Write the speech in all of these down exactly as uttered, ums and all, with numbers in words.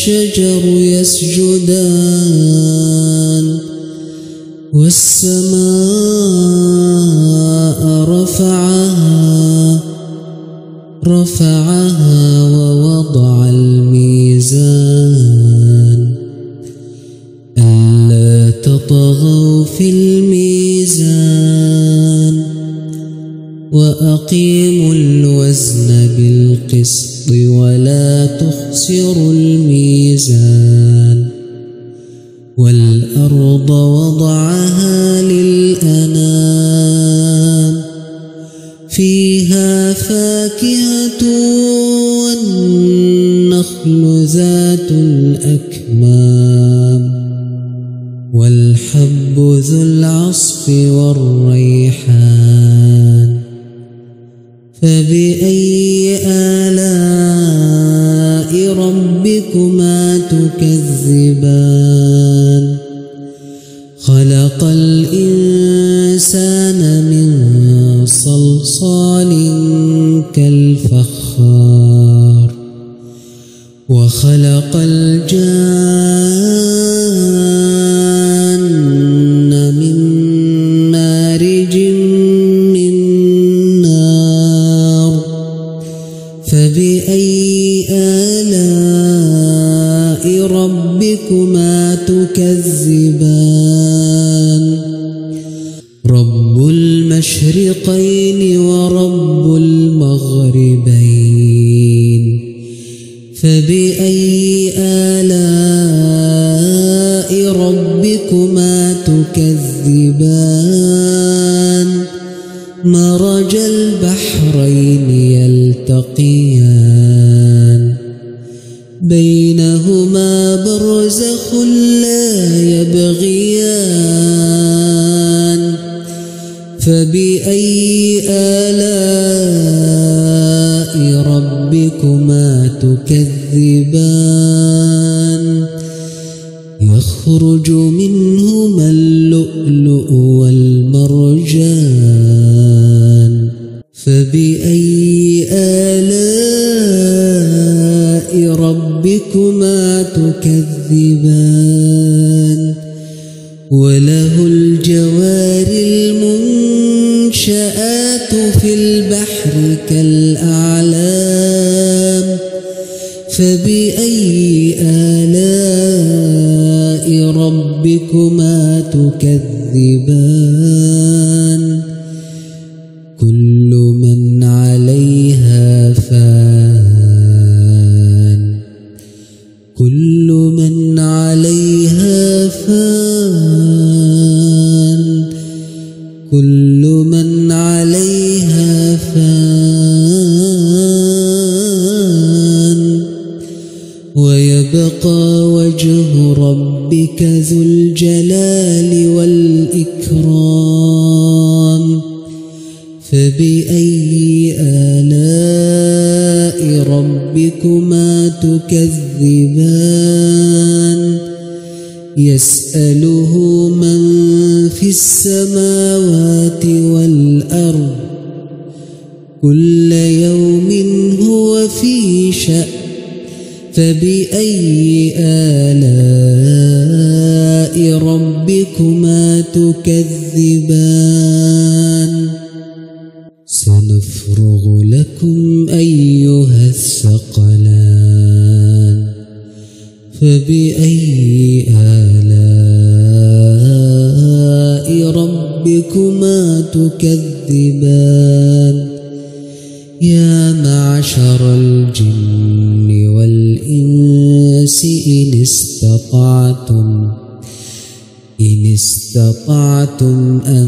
والشجر يسجدان والسماء رفعها رفعها ووضع الميزان ألا تطغوا في الميزان وأقيموا الوزن بالقسط ولا تخسروا الميزان والأرض وضعها للأنام فيها فاكهة والنخل ذات الأكمام والحب ذو العصف والريحان فبأي آلاء ربكما تكذبان خلق الإنسان من صلصال كالفخار وخلق الجان من مارج من نار فبأي آلاء ربكما تكذبان رب المشرقين ورب المغربين فبأي آلاء ربكما تكذبان مرج البحرين يلتقيان بينهما برزخ لا يبغيان فبأي آلاء ربكما تكذبان يخرج منهما اللؤلؤ والمرجان فبأي آلاء ربكما تكذبان وله الجوار المنشآت في البحر كالأعلام فبأي آلاء ربكما تكذبان كل من عليها فان كل من عليها فان كل من عليها فان ويبقى وجه ربك ذو الجلال والإكرام فبأي آلاء ربكما تكذبان يسأله من في السماوات والأرض كل يوم هو في شأن فبأي آلاء ربكما تكذبان سنفرغ لكم أيها الثقلان فبأي آلاء ربكما تكذبان يا معشر الجن والإنس إن استطعتم إن استطعتم أن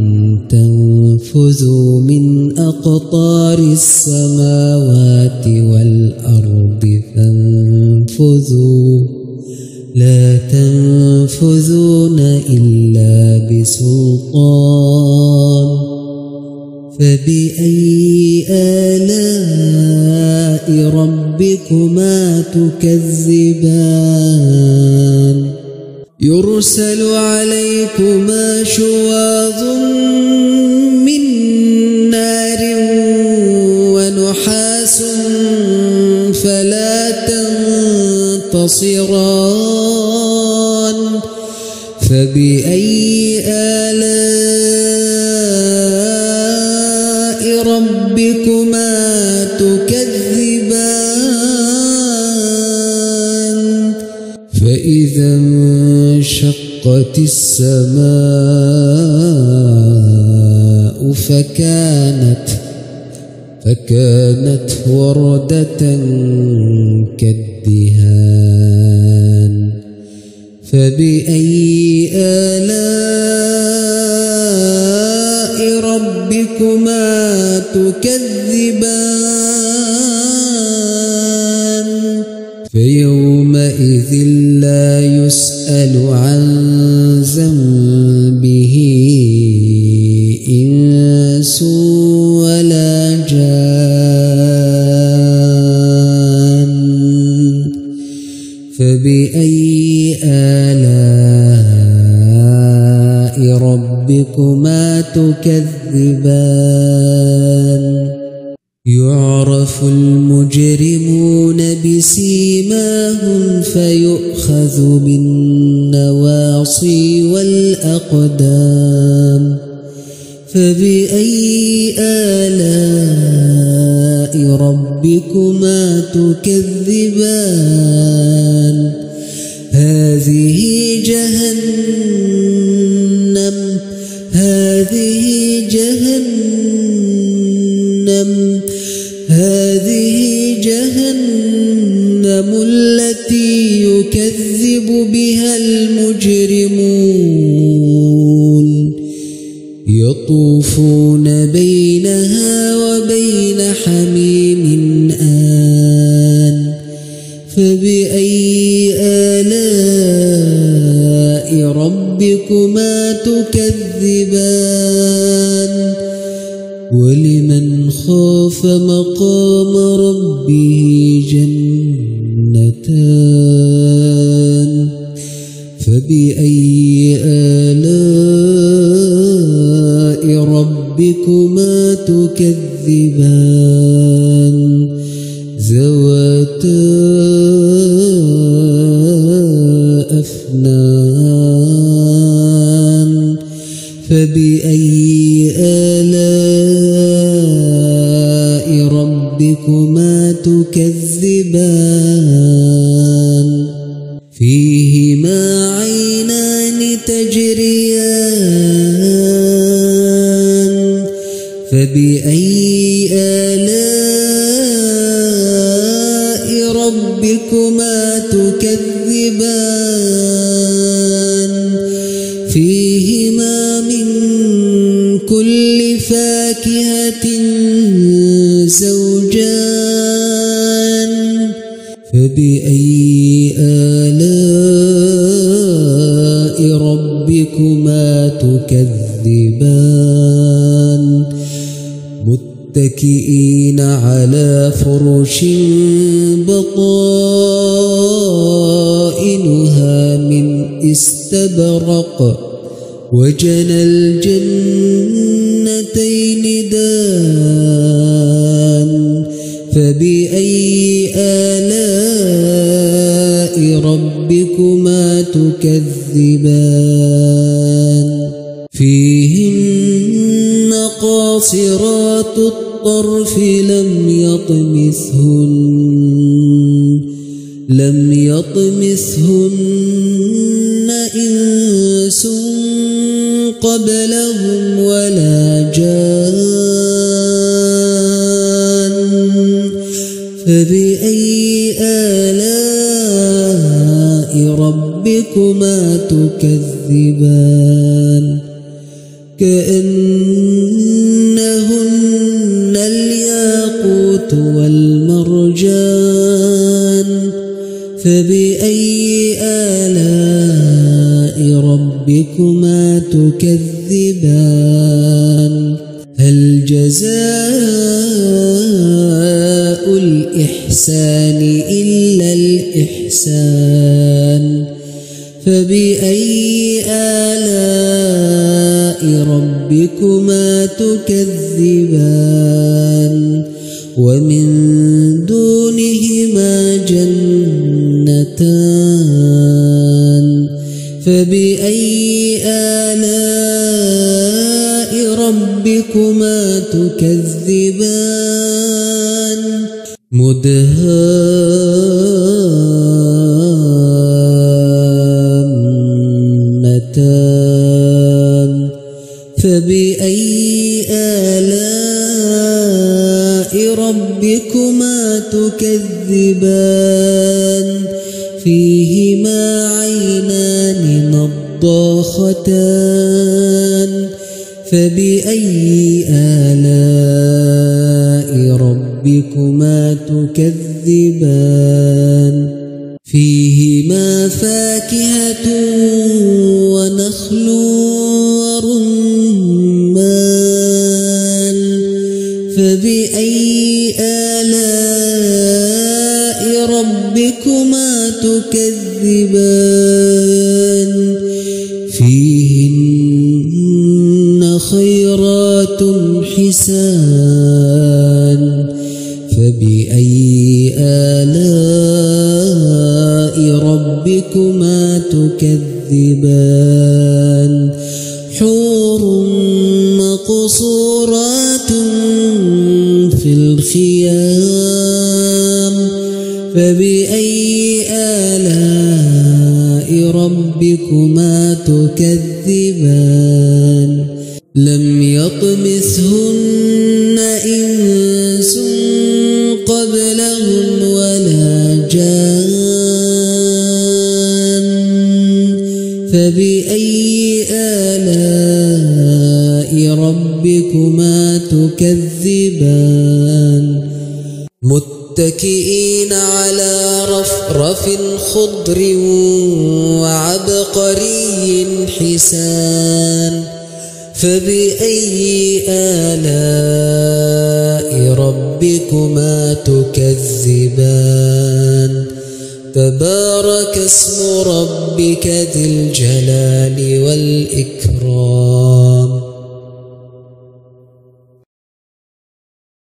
تنفذوا من أقطار السماوات والأرض فانفذوا لا تنفذون إلا بسلطان فبأي آلاء ربكما تكذبان يرسل عليكما شواظ من نار ونحاس فلا ينتصران فبأي آلاء ربكما تكذبان فإذا انشقت السماء فكانت فكانت وردة كالدهان فبأي آلاء ربكما تكذبان فيومئذ لا يسأل عن ذنبه إنس ولا جان فبأي آلاء ربكما تكذبان يعرف المجرمون بسيماهم فيؤخذ بالنواصي والأقدام فبأي آلاء ربكما تكذبان هذه جهنم هذه جهنم هذه جهنم التي يكذب بها المجرمون يطوفون بينها وبين حميم آن فبأي آلاء ربكما تكذبان ولمن خاف مقام ربه جنتان فبأي آلاء ربكما تكذبان ذواتا أفنان فبأي آلاء ربكما تكذبان فيهما عينان تجريان فبأي آلاء ربكما تكذبان فيهما من كل فاكهة زوجان فبأي آلاء ربكما تكذبان متكئين على فرش بطائنها من استبرق وجنى الجنتين دان فبأي آلاء ربكما تكذبان فيهن قاصرات الطرف لم يطمثهن لم يطمثهن إنس قبلهم ولا جان فبأي آلاء ربكما تكذبان كأنهن الياقوت والمرجان فبأي آلاء ربكما تكذبان هل جزاء الإحسان إلا الإحسان فبأي آلاء ربكما تكذبان ومن دونهما جنتان جنتان فبأي آلاء ربكما تكذبان مدهامتان فبأي آلاء ربكما تكذبان فيهما عينان نضاختان فبأي آلاء ربكما تكذبان فيهما فاكهة ونخل ورمان فبأي آلاء ربكما تكذبان فيهن خيرات حسان فبأي آلاء ربكما تكذبان حور مقصورات في الخيام فبأي آلاء ربكما تكذبان لم يطمثهن إنس قبلهم ولا جان فبأي آلاء ربكما تكذبان متكئين على رفرف خضر وعبقري حسان فبأي آلاء ربكما تكذبان تبارك اسم ربك ذي الجلال والإكرام